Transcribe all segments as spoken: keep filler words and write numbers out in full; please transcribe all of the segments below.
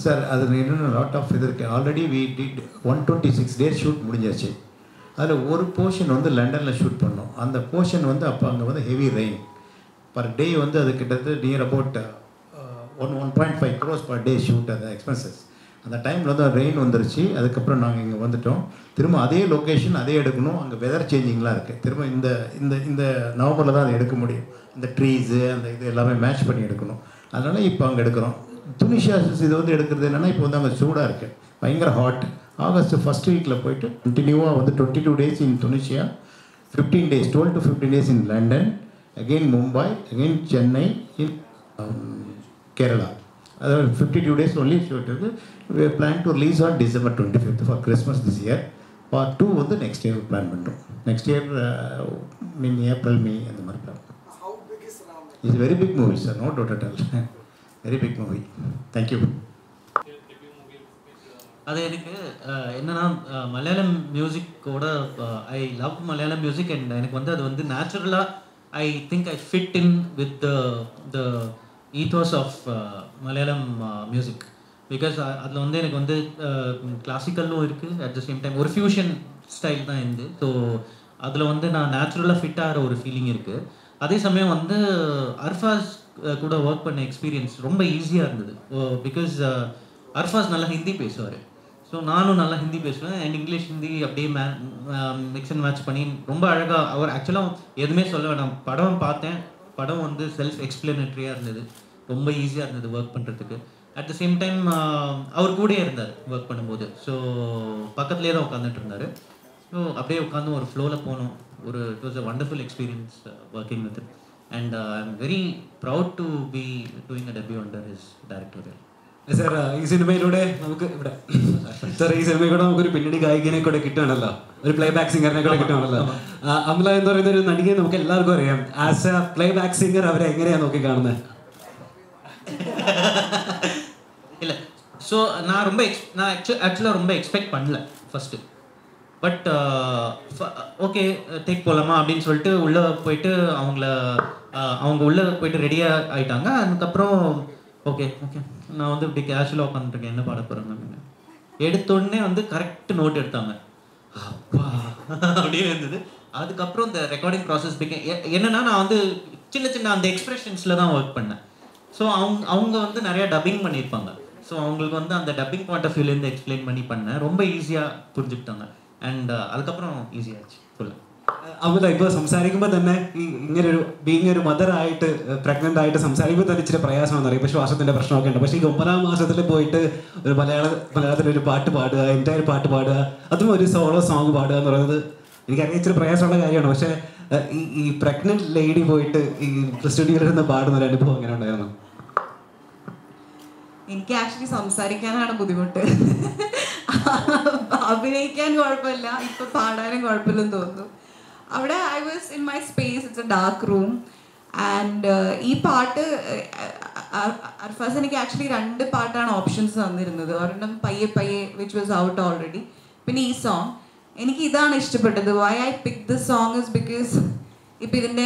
Sir, அது இன்னும் lot of இது இருக்குது. Already we did one twenty six days shoot முடிஞ்சாச்சு. அதில் ஒரு போர்ஷன் வந்து லண்டனில் ஷூட் பண்ணோம். அந்த போர்ஷன் வந்து அப்போ அங்கே வந்து ஹெவி ரெயின் பர் டே வந்து அது கிட்டத்தட்ட near about one one point five crores per day shoot அந்த எக்ஸ்பென்சஸ். அந்த டைமில் வந்து ரெயின் வந்துருச்சு. அதுக்கப்புறம் நாங்கள் இங்கே வந்துவிட்டோம். திரும்ப அதே லொக்கேஷன் அதே எடுக்கணும். அங்கே வெதர் சேஞ்சிங்லாம் இருக்குது. திரும்ப இந்த இந்த இந்த நவம்பரில் தான் அதை எடுக்க முடியும். அந்த ட்ரீஸு அந்த இது எல்லாமே மேட்ச் பண்ணி எடுக்கணும். அதனால் இப்போ அங்கே எடுக்கிறோம். துனிஷியா இது வந்து எடுக்கிறது என்னென்னா இப்போ வந்து அங்கே சூடாக இருக்குது, பயங்கர ஹாட். ஆகஸ்ட் ஃபஸ்ட் வீக்கில் போயிட்டு கண்டினியூவாக வந்து twenty two days in Tunisia, fifteen days twelve to fifteen days in London, again Mumbai, again Chennai, in Kerala. அதாவது fifty two days only shoot இருக்குது. we plan to release on December twenty-fifth for Christmas this year. Part two வந்து next year plan பண்ணுறோம். next year uh, in April, May அந்த மாதிரி plan. How big is Ram? It's a very big movie, sir. No doubt at all. Very big movie. Thank you. அது எனக்கு என்னன்னா மலையாளம் மியூசிக்கோட I love Malayalam music and எனக்கு வந்து அது வந்து நேச்சுரலாக I think I fit in with the the ethos of Malayalam music. Because அதில் வந்து எனக்கு வந்து கிளாசிக்கலும் இருக்குது, அட் த சேம் டைம் ஒரு ஃபியூஷன் ஸ்டைல் தான் இருந்து. ஸோ அதில் வந்து நான் நேச்சுரலாக ஃபிட் ஆகிற ஒரு ஃபீலிங் இருக்குது. அதே சமயம் வந்து அர்ஃபாஸ் கூட ஒர்க் பண்ண எக்ஸ்பீரியன்ஸ் ரொம்ப ஈஸியாக இருந்தது. பிகாஸ் அர்ஃபாஸ் நல்லா ஹிந்தி பேசுவார். ஸோ நானும் நல்லா ஹிந்தி பேசுவேன் அண்ட் இங்கிலீஷ் ஹிந்தி அப்படியே மே மிக்ஸ் அண்ட் மேட்ச் பண்ணி ரொம்ப அழகாக அவர் ஆக்சுவலாக எதுவுமே சொல்ல வேண்டாம். படம் பார்த்தேன், படம் வந்து செல்ஃப் எக்ஸ்பிளனேட்ரியாக இருந்தது, ரொம்ப ஈஸியாக இருந்தது ஒர்க் பண்ணுறதுக்கு. அட் த சேம் டைம் அவர் கூடயே இருந்தார் ஒர்க் பண்ணும்போது. ஸோ பக்கத்துலேயே தான் உட்காந்துட்டு இருந்தார். ஸோ அப்படியே உட்காந்து ஒரு ஃப்ளோவில் போனோம். ஒரு it was a wonderful experience working with it and I'm very proud to be doing a debut under his directorial. Sir ഈ സിനിമയിലൂടെ നമുക്ക് ഇവിടെ സാർ ഈ സിനിമയിലൂടെ നമുക്കൊരു പിന്നണി ഗായികനെ കൂടെ കിട്ടുകയാണല്ലോ, ഒരു പ്ലേ ബാക്ക് സിംഗറിനെ കൂടെ കിട്ടുകയാണല്ലോ. അമല എന്ന് പറയുന്ന ഒരു നടിയെ നമുക്ക് എല്ലാവർക്കും അറിയാം. As a playback singer അവരെ എങ്ങനെയാണ് നോക്കി കാണുന്നത്? இல்லை, ஸோ நான் ரொம்ப எக்ஸ் நான் ஆக்சுவல் ஆக்சுவலாக ரொம்ப எக்ஸ்பெக்ட் பண்ணல ஃபஸ்ட்டு. பட் ஓகே டேக் போகலாமா அப்படின்னு சொல்லிட்டு உள்ளே போயிட்டு அவங்கள அவங்க உள்ளே போயிட்டு ரெடியாக ஆகிட்டாங்க. அதுக்கப்புறம் ஓகே ஓகே நான் வந்து இப்படி கேஷுவலாக உட்காந்துருக்கேன், என்ன பாட போகிறாங்க அப்படின்னு. எடுத்தோடனே வந்து கரெக்ட் நோட் எடுத்தாங்க. அப்பா அப்படியே இருந்தது. அதுக்கப்புறம் இந்த ரெக்கார்டிங் ப்ராசஸ் பிகே என்னென்னா நான் வந்து சின்ன சின்ன அந்த எக்ஸ்பிரஷன்ஸில் தான் ஒர்க் பண்ணேன். ஸோ அவங்க அவங்க வந்து நிறையா டப்பிங் பண்ணியிருப்பாங்க. ஸோ அவங்களுக்கு வந்து அந்த டப்பிங் பாயிண்ட் ஆஃப் வியூலேருந்து எக்ஸ்பிளைன் பண்ணி பண்ணேன். ரொம்ப ஈஸியாக புரிஞ்சுக்கிட்டாங்க அண்ட் அதுக்கப்புறம் ஈஸியாகிடுச்சு ஃபுல்லாக. അമല ഇപ്പോൾ സംസാരിക്കുമ്പോൾ തന്നെ ഈ ഇങ്ങനെ ഒരു ബീങ് ഒരു മദറായിട്ട് പ്രഗ്നൻ്റ് ആയിട്ട് സംസാരിക്കുമ്പോൾ തന്നെ ഇച്ചിരി പ്രയാസമാണെന്ന് അറിയാം. ഇപ്പോൾ ശ്വാസത്തിൻ്റെ പ്രശ്നമൊക്കെ ഉണ്ട്. പക്ഷേ ഈ ഒമ്പതാം മാസത്തിൽ പോയിട്ട് ഒരു മലയാള മലയാളത്തിലൊരു പാട്ട് പാടുക, എൻ്റെ ഒരു പാട്ട് പാടുക, അതും ഒരു സോളോ സോങ് പാടുക എന്ന് പറയുന്നത് എനിക്കറിയാം ഇച്ചിരി പ്രയാസമുള്ള കാര്യമാണ്. പക്ഷേ ഈ ഈ പ്രഗ്നൻ്റ് ലേഡി പോയിട്ട് ഈ സ്റ്റുഡിയോയിലിരുന്ന് പാടുന്ന ഒരു അനുഭവം എങ്ങനെ ഉണ്ടായിരുന്നു? എനിക്ക് ആക്ച്വലി സംസാരിക്കാനാണ് ബുദ്ധിമുട്ട്. അഭിനയിക്കാൻ കുഴപ്പമില്ല, ഇപ്പം പാടാനും കുഴപ്പമില്ലെന്ന് തോന്നുന്നു. അവിടെ I was in my space, it's a dark room and ഈ പാട്ട് അർഫാസ് എനിക്ക് ആക്ച്വലി രണ്ട് പാട്ടാണ് ഓപ്ഷൻസ് തന്നിരുന്നത്. ഒരെണ്ണം പയ്യെ പയ്യെ വിച്ച് വാസ് ഔട്ട് ഓൾറെഡി, പിന്നെ ഈ സോങ്. എനിക്ക് ഇതാണ് ഇഷ്ടപ്പെട്ടത്. Why I pick this song is because ഇപ്പം ഇതിൻ്റെ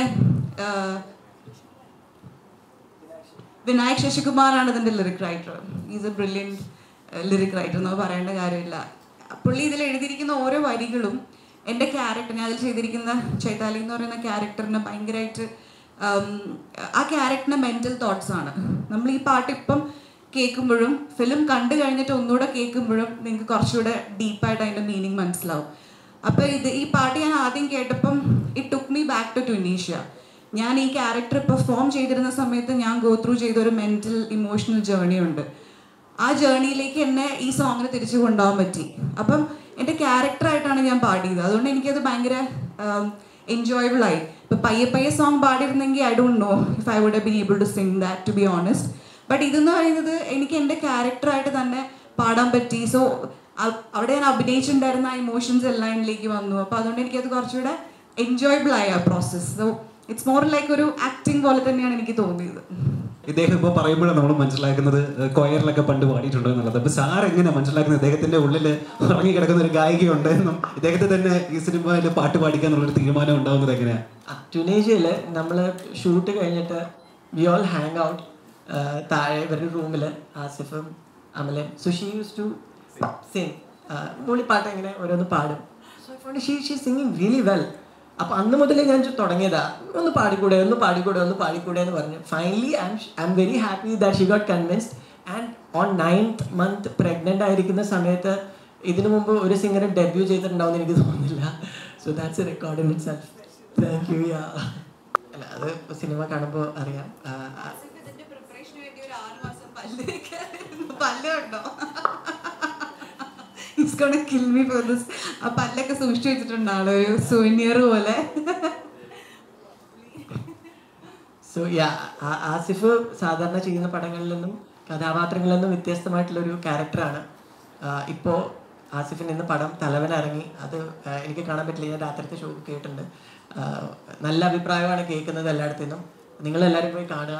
വിനായക് ശശികുമാറാണ് ഇതിൻ്റെ lyric writer. Is a brilliant lyric writer എന്ന് പറയേണ്ട കാര്യമില്ല. പുള്ളി ഇതിൽ എഴുതിയിരിക്കുന്ന ഓരോ വരികളും എൻ്റെ ക്യാരക്ടർ, ഞാൻ അതിൽ ചെയ്തിരിക്കുന്ന ചൈതാലി എന്ന് പറയുന്ന ക്യാരക്ടറിന് ഭയങ്കരമായിട്ട് ആ ക്യാരക്ടറിൻ്റെ മെൻ്റൽ തോട്ട്സ് ആണ്. നമ്മൾ ഈ പാട്ട് ഇപ്പം കേൾക്കുമ്പോഴും ഫിലിം കണ്ടു കഴിഞ്ഞിട്ട് ഒന്നുകൂടെ കേൾക്കുമ്പോഴും നിങ്ങൾക്ക് കുറച്ചുകൂടെ ഡീപ്പായിട്ട് അതിൻ്റെ മീനിങ് മനസ്സിലാവും. അപ്പോൾ ഇത് ഈ പാട്ട് ഞാൻ ആദ്യം കേട്ടപ്പം it took me back to Tunisia. ഞാൻ ഈ ക്യാരക്ടർ പെർഫോം ചെയ്തിരുന്ന സമയത്ത് ഞാൻ ഗോ ത്രൂ ചെയ്തൊരു മെൻ്റൽ ഇമോഷണൽ ജേർണി ഉണ്ട്. ആ ജേർണിയിലേക്ക് എന്നെ ഈ സോങ്ങിന് തിരിച്ചു കൊണ്ടുപോകാൻ പറ്റി. അപ്പം എൻ്റെ ക്യാരക്ടറായിട്ടാണ് ഞാൻ പാടിയത്. അതുകൊണ്ട് എനിക്കത് ഭയങ്കര എൻജോയബിളായി. ഇപ്പം പയ്യെ പയ്യെ സോങ് പാടിയിരുന്നെങ്കിൽ I don't know if I would have been able to sing that to be honest. But ഇതെന്ന് പറയുന്നത് എനിക്ക് എൻ്റെ ക്യാരക്ടറായിട്ട് തന്നെ പാടാൻ പറ്റി. സോ അവിടെ ഞാൻ അഭിനയിച്ചിട്ടുണ്ടായിരുന്ന ആ ഇമോഷൻസ് എല്ലാം എന്നിലേക്ക് വന്നു. അപ്പോൾ അതുകൊണ്ട് എനിക്കത് കുറച്ചുകൂടെ എൻജോയബിളായി ആ process. So it's more like ഒരു ആക്ടിങ് പോലെ തന്നെയാണ് എനിക്ക് തോന്നിയത്. ഇദ്ദേഹം ഇപ്പോൾ പറയുമ്പോഴാണ് നമ്മൾ മനസ്സിലാക്കുന്നത് കൊയറിലൊക്കെ പണ്ട് പാടിയിട്ടുണ്ട് എന്നുള്ളത്. അപ്പോൾ സാർ എങ്ങനെ മനസ്സിലാക്കുന്നത് ഇദ്ദേഹത്തിൻ്റെ ഉള്ളിൽ ഉറങ്ങിക്കിടക്കുന്ന ഒരു ഗായികയുണ്ട് എന്നും ഇദ്ദേഹത്തെ തന്നെ ഈ സിനിമയിൽ പാട്ട് പാടിക്കുക എന്നുള്ളൊരു തീരുമാനം ഉണ്ടാകുന്നത് എങ്ങനെയാണ്? ട്യൂണീഷ്യയിൽ നമ്മൾ ഷൂട്ട് കഴിഞ്ഞിട്ട് വി ഓൾ ഹാങ് ഔട്ട് താഴെ ഇവരുടെ റൂമിൽ. ആസിഫും Amalan. So she use to sing മൂളിപ്പാട്ട് ഇങ്ങനെ ഓരോന്ന് പാടും. So I found she she singing really well. അപ്പോൾ അന്ന് മുതലേ ഞാൻ തുടങ്ങിയതാ, ഒന്ന് പാടിക്കൂടെ ഒന്ന് പാടിക്കൂടെ ഒന്ന് പാടിക്കൂടെ എന്ന് പറഞ്ഞു. Finally I I'm very happy that she got convinced. And on ninth month pregnant ആയിരിക്കുന്ന സമയത്ത് ഇതിനു മുമ്പ് ഒരു സിംഗറെ ഡെബ്യൂ ചെയ്തിട്ടുണ്ടാവുമെന്ന് എനിക്ക് തോന്നുന്നില്ല. So that's a record in itself. Thank you. Yeah അല്ല അത് സിനിമ കാണുമ്പോൾ അറിയാം. ആ പല്ലൊക്കെ സൂക്ഷിച്ചു വെച്ചിട്ടുണ്ടാവും ഒരു സുവനിയർ പോലെ. സോ യാ ആസിഫ് സാധാരണ ചെയ്യുന്ന പടങ്ങളിൽ നിന്നും കഥാപാത്രങ്ങളിൽ നിന്നും വ്യത്യസ്തമായിട്ടുള്ളൊരു ക്യാരക്ടറാണ്. ഇപ്പോൾ ആസിഫിന് ഇന്ന് പടം തലവൻ ഇറങ്ങി. അത് എനിക്ക് കാണാൻ പറ്റില്ല, ഞാൻ രാത്രിത്തെ ഷോ കേട്ടിട്ടുണ്ട്. നല്ല അഭിപ്രായമാണ് കേൾക്കുന്നത് എല്ലായിടത്തു നിന്നും. നിങ്ങളെല്ലാവരും പോയി കാണുക.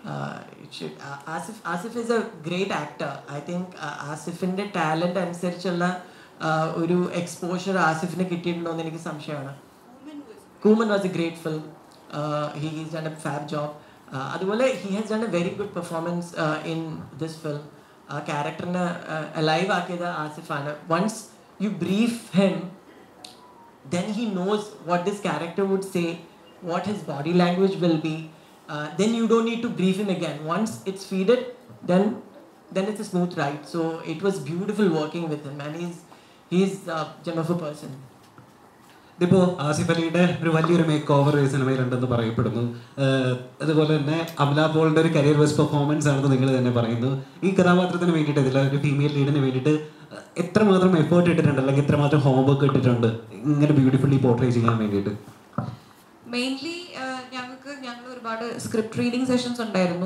Asif Asif is a great actor. I think ആസിഫിൻ്റെ ടാലൻ്റ് അനുസരിച്ചുള്ള ഒരു എക്സ്പോഷർ ആസിഫിന് കിട്ടിയിട്ടുണ്ടോ എന്ന് എനിക്ക് സംശയമാണ്. Kooman was a great film. He is done a fab job. അതുപോലെ he has done a very good performance in this film. ആ ക്യാരക്ടറിനെ അലൈവ് ആക്കിയത് ആസിഫാണ്. Once you brief him, then he knows what this character would say, what his body language will be. Uh, then you don't need to brief him again. Once it's feeded, then then it's a smooth ride. So it was beautiful working with him, and he's he's a gem of a person. ഇതിപ്പോൾ ആസിഫ് അലിയുടെ ഒരു വലിയൊരു make over ഈ സിനിമയിലുണ്ടെന്ന് പറയപ്പെടുന്നു. അതുപോലെ തന്നെ അമല പോളിൻ്റെ ഒരു career best performance ആണെന്ന് നിങ്ങൾ തന്നെ പറയുന്നു. ഈ കഥാപാത്രത്തിന് വേണ്ടിയിട്ട് ഇതിൽ ഒരു ഫീമെയിൽ ലീഡിന് വേണ്ടിയിട്ട് എത്രമാത്രം എഫേർട്ട് ഇട്ടിട്ടുണ്ട്, അല്ലെങ്കിൽ എത്രമാത്രം ഹോംവർക്ക് ഇട്ടിട്ടുണ്ട് ഇങ്ങനെ ബ്യൂട്ടിഫുള്ളി പോർട്രേ ചെയ്യാൻ വേണ്ടിയിട്ട്? മെയിൻലി ഞങ്ങൾക്ക് ഞങ്ങൾ ഒരുപാട് സ്ക്രിപ്റ്റ് റീഡിങ് സെഷൻസ് ഉണ്ടായിരുന്നു.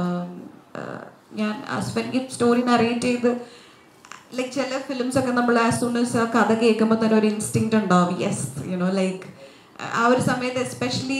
ഞാൻ ആസ്പെക്ട് സ്റ്റോറി നറേറ്റ് ചെയ്ത് ലൈക്ക് ചില ഫിലിംസ് ഒക്കെ നമ്മൾ ആസ് സൂൺ ആസ് ആ കഥ കേൾക്കുമ്പോൾ തന്നെ ഒരു ഇൻസ്റ്റിങ്ക്റ്റ് ഉണ്ടാവും. യെസ് യുനോ ലൈക്ക് ആ ഒരു സമയത്ത് എസ്പെഷ്യലി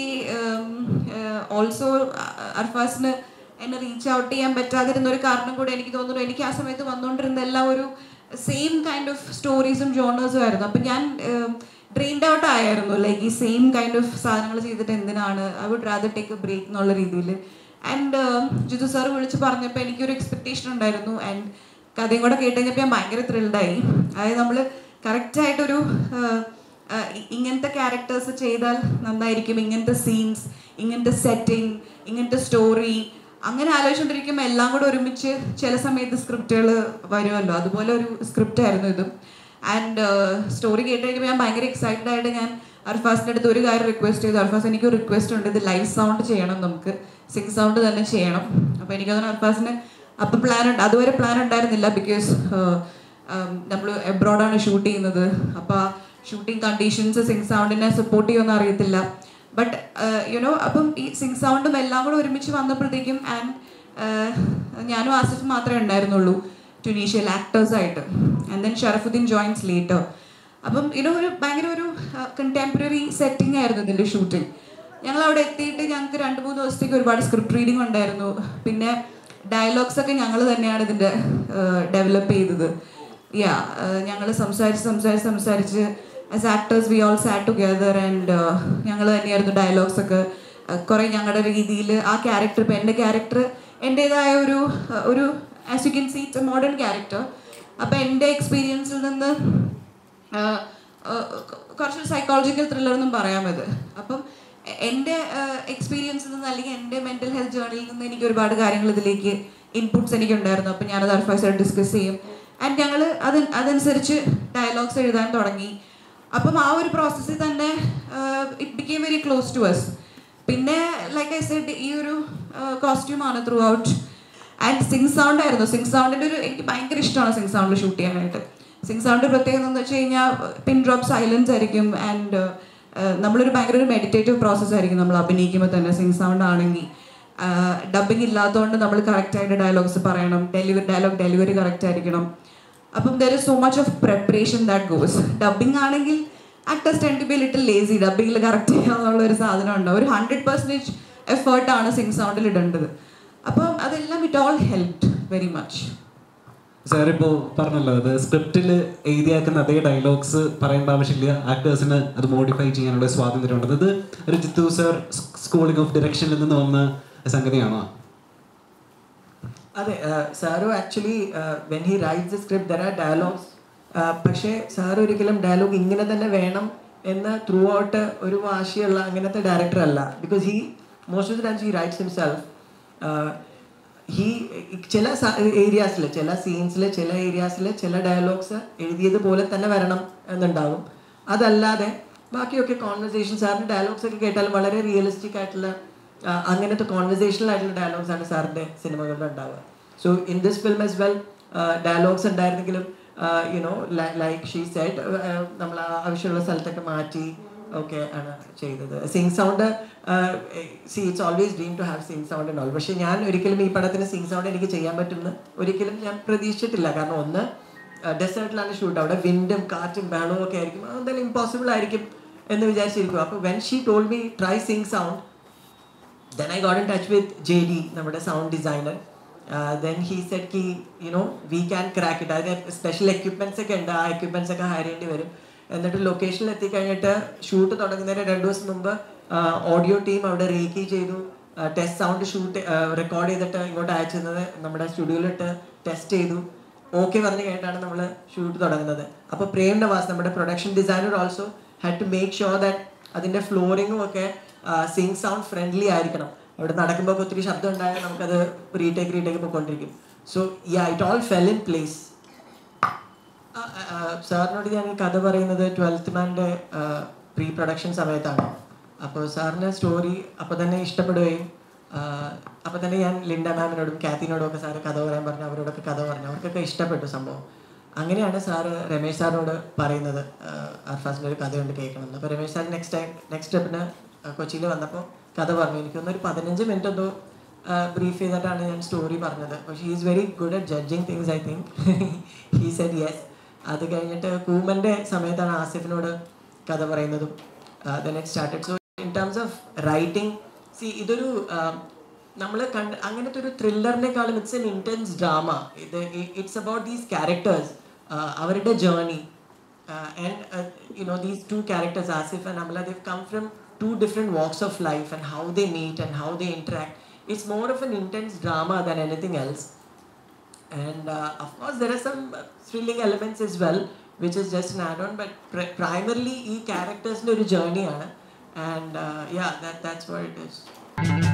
ഓൾസോ അർഫാസിന് എന്നെ റീച്ച് ഔട്ട് ചെയ്യാൻ പറ്റാതിരുന്ന ഒരു കാരണം കൂടെ എനിക്ക് തോന്നുന്നു. എനിക്ക് ആ സമയത്ത് വന്നുകൊണ്ടിരുന്ന എല്ലാം ഒരു സെയിം കൈൻഡ് ഓഫ് സ്റ്റോറീസും ജോണേഴ്സും ആയിരുന്നു. അപ്പം ഞാൻ ഡ്രെയിൻഡ് ഔട്ട് ആയിരുന്നു. ലൈക്ക് ഈ സെയിം കൈൻഡ് ഓഫ് സാധനങ്ങൾ ചെയ്തിട്ട് എന്തിനാണ്, I would rather take a break എന്നുള്ള രീതിയിൽ. ആൻഡ് ജിതു സാർ വിളിച്ച് പറഞ്ഞപ്പോൾ എനിക്കൊരു എക്സ്പെക്റ്റേഷൻ ഉണ്ടായിരുന്നു. ആൻഡ് കഥയും കൂടെ കേട്ട് കഴിഞ്ഞപ്പോൾ ഞാൻ ഭയങ്കര ത്രിൽഡായി. അതായത് നമ്മൾ കറക്റ്റായിട്ടൊരു ഇങ്ങനത്തെ ക്യാരക്ടേഴ്സ് ചെയ്താൽ നന്നായിരിക്കും, ഇങ്ങനത്തെ സീൻസ്, ഇങ്ങനത്തെ സെറ്റിംഗ്, ഇങ്ങനത്തെ സ്റ്റോറി, അങ്ങനെ ആലോചിച്ചുകൊണ്ടിരിക്കുമ്പോൾ എല്ലാം കൂടെ ഒരുമിച്ച് ചില സമയത്ത് സ്ക്രിപ്റ്റുകൾ വരുമല്ലോ, അതുപോലെ ഒരു സ്ക്രിപ്റ്റ് ആയിരുന്നു ഇതും. ആൻഡ് സ്റ്റോറി കേട്ട് കഴിയുമ്പോൾ ഞാൻ ഭയങ്കര എക്സൈറ്റഡ് ആയിട്ട് ഞാൻ അർഫാസിൻ്റെ അടുത്ത് ഒരു കാര്യം റിക്വസ്റ്റ് ചെയ്തു. അർഫാസ് എനിക്കൊരു റിക്വസ്റ്റ് ഉണ്ട്, ഇത് ലൈവ് സൗണ്ട് ചെയ്യണം, നമുക്ക് സിംഗ് സൗണ്ട് തന്നെ ചെയ്യണം. അപ്പോൾ എനിക്കതിന് അർഫാസിന് അപ്പം പ്ലാൻ ഉണ്ട്, അതുവരെ പ്ലാൻ ഉണ്ടായിരുന്നില്ല. ബിക്കോസ് നമ്മൾ എബ്രോഡാണ് ഷൂട്ട് ചെയ്യുന്നത്. അപ്പോൾ ആ ഷൂട്ടിംഗ് കണ്ടീഷൻസ് സിംഗ് സൗണ്ടിനെ സപ്പോർട്ട് ചെയ്യുമെന്ന് അറിയത്തില്ല. ബട്ട് യുനോ അപ്പം ഈ സിംഗ് സൗണ്ടും എല്ലാം കൂടെ ഒരുമിച്ച് വന്നപ്പോഴത്തേക്കും ആൻഡ് ഞാനും ആസിഫ് മാത്രമേ ഉണ്ടായിരുന്നുള്ളൂ ട്യൂണീഷ്യയിൽ ആക്ടേഴ്സായിട്ട്. And then Sharafudheen joins later. അപ്പം യുനോ ഒരു ഭയങ്കര ഒരു കണ്ടംപററി സെറ്റിംഗ് ആയിരുന്നു ഇതിൻ്റെ ഷൂട്ടിംഗ്. ഞങ്ങൾ അവിടെ എത്തിയിട്ട് ഞങ്ങൾക്ക് രണ്ട് മൂന്ന് ദിവസത്തേക്ക് ഒരുപാട് സ്ക്രിപ്റ്റ് റീഡിംഗ് ഉണ്ടായിരുന്നു. പിന്നെ ഡയലോഗ്സ് ഒക്കെ ഞങ്ങൾ തന്നെയാണ് ഇതിൻ്റെ ഡെവലപ്പ് ചെയ്തത്. യാ ഞങ്ങൾ സംസാരിച്ച് സംസാരിച്ച് സംസാരിച്ച് as actors we all sat together and ഞങ്ങൾ തന്നെയായിരുന്നു ഡയലോഗ്സ് ഒക്കെ കുറേ ഞങ്ങളുടെ രീതിയിൽ. ആ ക്യാരക്ടർ, ഇപ്പം എൻ്റെ ക്യാരക്ടർ എൻ്റേതായ ഒരു ഒരു as you can see it's a modern character. അപ്പം എൻ്റെ എക്സ്പീരിയൻസിൽ നിന്ന് കുറച്ചൊരു സൈക്കോളജിക്കൽ ത്രില്ലർ എന്നും പറയാം ഇത്. അപ്പം എൻ്റെ എക്സ്പീരിയൻസിൽ നിന്ന് അല്ലെങ്കിൽ എൻ്റെ മെൻ്റൽ ഹെൽത്ത് ജേർണിയിൽ നിന്ന് എനിക്ക് ഒരുപാട് കാര്യങ്ങൾ ഇതിലേക്ക് ഇൻപുട്സ് എനിക്കുണ്ടായിരുന്നു. അപ്പം ഞാനത് അർഫാസായിട്ട് ഡിസ്കസ് ചെയ്യും. ആൻഡ് ഞങ്ങൾ അത് അതനുസരിച്ച് ഡയലോഗ്സ് എഴുതാൻ തുടങ്ങി. അപ്പം ആ ഒരു പ്രോസസ്സിൽ തന്നെ it became very close to us. പിന്നെ ലൈക്ക് ഐ സെഡ് ഈ ഒരു കോസ്റ്റ്യൂമാണ് throughout. And sync sound ആയിരുന്നു. സിംഗ് സൗണ്ടിൻ്റെ ഒരു എനിക്ക് ഭയങ്കര ഇഷ്ടമാണ് സിംഗ് സൗണ്ടിൽ ഷൂട്ട് ചെയ്യാനായിട്ട്. സിംഗ് സൗണ്ട് പ്രത്യേകത എന്ന് വെച്ച് കഴിഞ്ഞാൽ പിൻ ഡ്രോപ്പ് സൈലൻസ് ആയിരിക്കും. ആൻഡ് നമ്മളൊരു ഭയങ്കര ഒരു മെഡിറ്റേറ്റീവ് പ്രോസസ് ആയിരിക്കും നമ്മൾ അഭിനയിക്കുമ്പോൾ തന്നെ. സിംഗ് സൗണ്ട് ആണെങ്കിൽ ഡബിങ് ഇല്ലാത്തതുകൊണ്ട് നമ്മൾ കറക്റ്റായിട്ട് ഡയലോഗ്സ് പറയണം, ഡെലിവറി ഡയലോഗ് ഡെലിവറി കറക്റ്റ് ആയിരിക്കണം. അപ്പം there is so much of preparation that goes. Dubbing ആണെങ്കിൽ actors tend to be little lazy. ഡബിങ്ങിൽ കറക്റ്റ് ചെയ്യാന്നുള്ള ഒരു സാധനം ഉണ്ട്. ഒരു ഹൺഡ്രഡ് പെർസെൻറ്റേജ് എഫേർട്ടാണ് സിംഗ് സൗണ്ടിൽ ഇടേണ്ടത്. അപ്പം അതെല്ലാം it all helped very much. Sir ഇപ്പോൾ പറഞ്ഞല്ലോ, അത് സ്ക്രിപ്റ്റിൽ എഴുതിയാക്കുന്ന അതേ ഡയലോഗ്സ് പറയേണ്ട ആവശ്യമില്ല, ആക്ടേഴ്സിന് അത് മോഡിഫൈ ചെയ്യാനുള്ള സ്വാതന്ത്ര്യമുണ്ട്. ഇത് ഒരു ജിത്തു സാർ സ്കൂളിംഗ് ഓഫ് ഡയറക്ഷനിൽ നിന്ന് വന്ന സംഗതിയാണോ? അതെ, sir actually when he writes the script there are dialogues. പക്ഷേ സാർ ഒരിക്കലും ഡയലോഗ് ഇങ്ങനെ തന്നെ വേണം എന്ന് ത്രൂ ഔട്ട് ഒരു വാശിയുള്ള അങ്ങനത്തെ ഡയറക്ടർ അല്ല. Because he most of the times he writes himself. He ചില ഏരിയാസിൽ, ചില സീൻസിൽ, ചില ഏരിയാസിൽ ചില ഡയലോഗ്സ് എഴുതിയതുപോലെ തന്നെ വരണം എന്നുണ്ടാകും. അതല്ലാതെ ബാക്കിയൊക്കെ കോൺവെർസേഷൻ, സാറിൻ്റെ ഡയലോഗ്സ് ഒക്കെ കേട്ടാൽ വളരെ റിയലിസ്റ്റിക് ആയിട്ടുള്ള അങ്ങനത്തെ കോൺവെർസേഷണൽ ആയിട്ടുള്ള ഡയലോഗ്സ് ആണ് സാറിൻ്റെ സിനിമകളിൽ ഉണ്ടാവുക. So in this film as well dialogues ഉണ്ടായിരുന്നെങ്കിലും യുനോ ലൈക്ക് ഷീ സെഡ് നമ്മൾ ആവശ്യമുള്ള സ്ഥലത്തൊക്കെ മാറ്റി ഓക്കെ ആണ് ചെയ്തത്. Sync sound, see it's always dream to have sync sound and all. പക്ഷേ ഞാൻ ഒരിക്കലും ഈ പടത്തിന് സിംഗ് സൗണ്ട് എനിക്ക് ചെയ്യാൻ പറ്റുമെന്ന് ഒരിക്കലും ഞാൻ പ്രതീക്ഷിച്ചിട്ടില്ല. കാരണം ഒന്ന്, ഡെസേർട്ടിലാണ് ഷൂട്ട്, അവിടെ വിൻഡും കാറ്റും ബഹളവും ഒക്കെ ആയിരിക്കും, അതെന്തായാലും ഇമ്പോസിബിൾ ആയിരിക്കും എന്ന് വിചാരിച്ചിരിക്കും. അപ്പോൾ when she told me try sync sound, then I got in touch with J D, നമ്മുടെ sound designer. Then he said കി you know we can crack it. അതിന് സ്പെഷ്യൽ എക്യുപ്മെൻറ്റ്സ് ഒക്കെ ഉണ്ട്, ആ എക്യുപ്മെൻറ്റ്സ് ഒക്കെ ഹയർ ചെയ്യേണ്ടി വരും. എന്നിട്ട് ലൊക്കേഷനിൽ എത്തിക്കഴിഞ്ഞിട്ട് ഷൂട്ട് തുടങ്ങുന്നതിന് രണ്ട് ദിവസം മുമ്പ് ഓഡിയോ ടീം അവിടെ റേക്കി ചെയ്തു, ടെസ്റ്റ് സൗണ്ട് ഷൂട്ട് റെക്കോർഡ് ചെയ്തിട്ട് ഇങ്ങോട്ട് അയച്ചിരുന്നത് നമ്മുടെ സ്റ്റുഡിയോയിലിട്ട് ടെസ്റ്റ് ചെയ്തു. ഓക്കെ പറഞ്ഞു കഴിഞ്ഞിട്ടാണ് നമ്മൾ ഷൂട്ട് തുടങ്ങുന്നത്. അപ്പോൾ പ്രേം നവാസ്, നമ്മുടെ production designer, also had to make sure that അതിൻ്റെ ഫ്ലോറിങ്ങും ഒക്കെ സിംഗ് സൗണ്ട് ഫ്രണ്ട്ലി ആയിരിക്കണം. അവിടെ നടക്കുമ്പോൾ ഒത്തിരി ശബ്ദം ഉണ്ടായാൽ നമുക്കത് റീടേക്ക് റീടേക്ക് പോയിക്കൊണ്ടിരിക്കും. So yeah it all fell in place. സാറിനോട് ഞാൻ ഈ കഥ പറയുന്നത് ട്വൽത്ത് മാൻ്റെ പ്രീ പ്രൊഡക്ഷൻ സമയത്താണ്. അപ്പോൾ സാറിന് സ്റ്റോറി അപ്പോൾ തന്നെ ഇഷ്ടപ്പെടുകയും അപ്പോൾ തന്നെ ഞാൻ ലിൻഡ മാമിനോടും കാത്തിനോടും ഒക്കെ സാറ് കഥ പറയാൻ പറഞ്ഞു. അവരോടൊക്കെ കഥ പറഞ്ഞു, അവർക്കൊക്കെ ഇഷ്ടപ്പെട്ടു സംഭവം. അങ്ങനെയാണ് സാറ് രമേശ് സാറിനോട് പറയുന്നത് അർഫാസിൻ്റെ ഒരു കഥയുണ്ട് കേൾക്കണം. അപ്പോൾ Ramesh sir next time next സ്റ്റെപ്പിന് കൊച്ചിയിൽ വന്നപ്പോൾ കഥ പറഞ്ഞു. എനിക്കൊന്നൊരു പതിനഞ്ച് മിനിറ്റ് എന്തോ ബ്രീഫ് ചെയ്തിട്ടാണ് ഞാൻ സ്റ്റോറി പറഞ്ഞത്. പക്ഷേ he is very good at judging things, I think. He said yes. അത് കഴിഞ്ഞിട്ട് കൂമൻ്റെ സമയത്താണ് ആസിഫിനോട് കഥ പറയുന്നതും. Then it started. So in terms of writing, see ഇതൊരു നമ്മൾ കണ്ട് അങ്ങനത്തെ ഒരു ത്രില്ലറിനെക്കാളും ഇറ്റ്സ് എൻ ഇൻറ്റൻസ് ഡ്രാമ. ഇത് ഇറ്റ്സ് അബൌട്ട് ദീസ് ക്യാരക്ടേഴ്സ്, അവരുടെ journey. And you know these two characters, Asif and Amala, they've come from two different walks of life and how they meet and how they interact. It's more of an intense drama than anything else. And uh, of course there are some thrilling elements as well, which is just an add-on, but pr- primarily ee characters no journey aanu. And uh, yeah, that that's what it is.